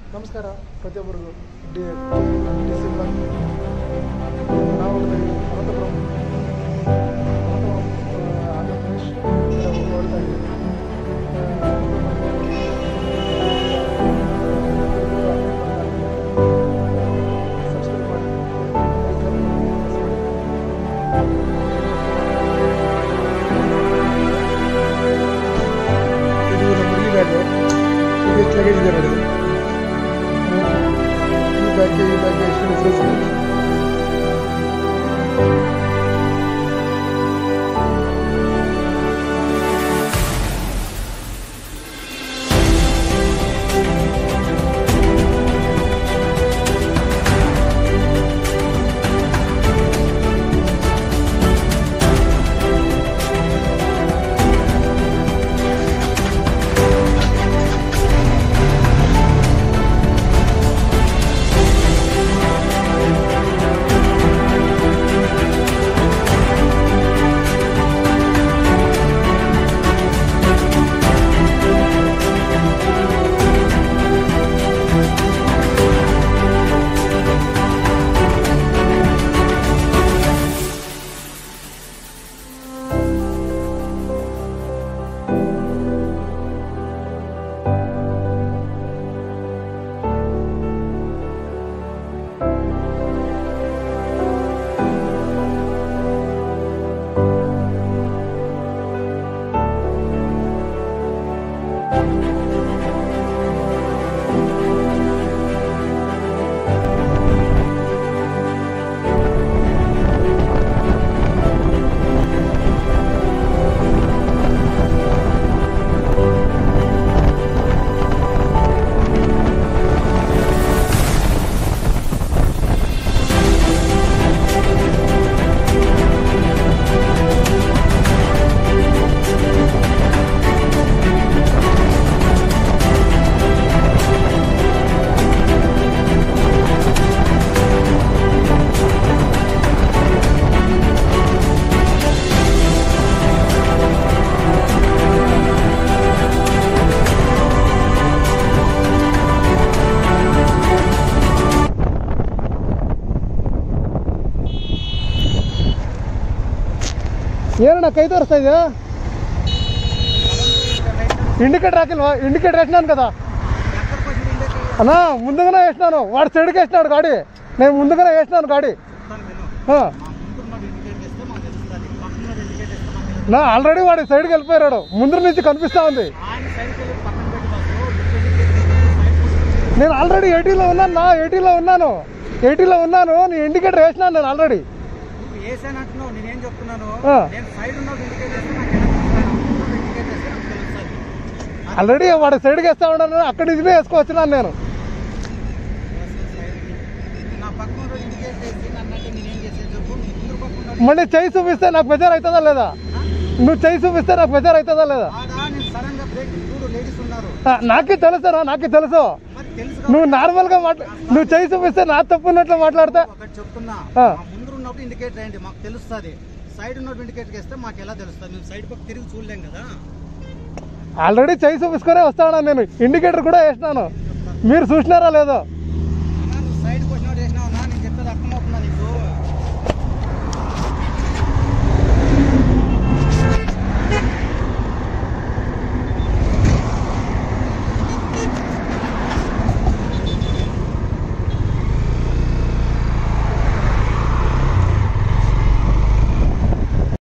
ನಮಸ್ಕಾರ ಪ್ರತಿಯೊಬ್ಬರಿಗೂ DC blog ನಾವು ಅನಂತಪುರಂ ಆಂಧ್ರ ಪ್ರದೇಶ್ ನೋಡ್ತಾ ಇದ್ದೀವಿ. ಸಬ್ಸ್ಕ್ರೈಬ್ ಮಾಡಿ ಇದು ನಮ್ಮ ಹುಡುಗಿ ಬ್ಯಾಗು. ಇದು ಎಷ್ಟು ಲಗೇಜ್ ಇದೆ ನೋಡಿ. ಈ ಬ್ಯಾಗ್ಗೆ ಎಷ್ಟು ಡಿಫ್ರೆನ್ಸ್ ಇದೆ. ಏನಣ್ಣ ಕೈ ತೋರಿಸ್ತಾ ಇದೆಯಾ? ఇండికేటర్ ಹಾಕಿಲ್ವಾ? ఇండికేటర్ వేసినాను కదా అన్నా, ముందుగానే వేసినాను. వాడి సైడ్కి వేసినాడు గాడి, నేను ముందుగానే వేసినాను గాడి. నా ఆల్రెడీ వాడి సైడ్కి వెళ్ళిపోయాడు, ముందు నుంచి కనిపిస్తూ ఉంది. నేను ఆల్రెడీ 80లో ఉన్నాను నా, 80లో ఉన్నాను. నేను ఇండికేటర్ వేసినాను నేను ఆల్రెడీ. ఆల్రెడీ వాడి సైడ్కి వేస్తా ఉన్నాను, అక్కడ ఇదినే వేసుకొచ్చినాను నేను. మళ్ళీ చెయ్యి చూపిస్తే నాకు బెజార్ అవుతుందా లేదా? నువ్వు చెయ్యి చూపిస్తే నాకు బెజార్ అవుతుందా లేదా? నాకే తెలుసు, నాకే తెలుసు. నువ్వు నార్మల్ గా నువ్వు చెయ్యి చూపిస్తే నా తప్పు ఉన్నట్లు మాట్లాడతా. ఇండికేటర్ ఏంటి మాకు తెలుస్తుంది, సైడ్ ఉన్నట్టు ఇండికేటర్ వేస్తే మాకు ఎలా తెలుస్తుంది? మేము సైడ్ పక్క తిరిగి చూడలేం కదా. ఆల్రెడీ చెయ్యి చూపించుకునే వస్తాను నేను, ఇండికేటర్ కూడా వేసినాను. మీరు చూసినారా లేదో?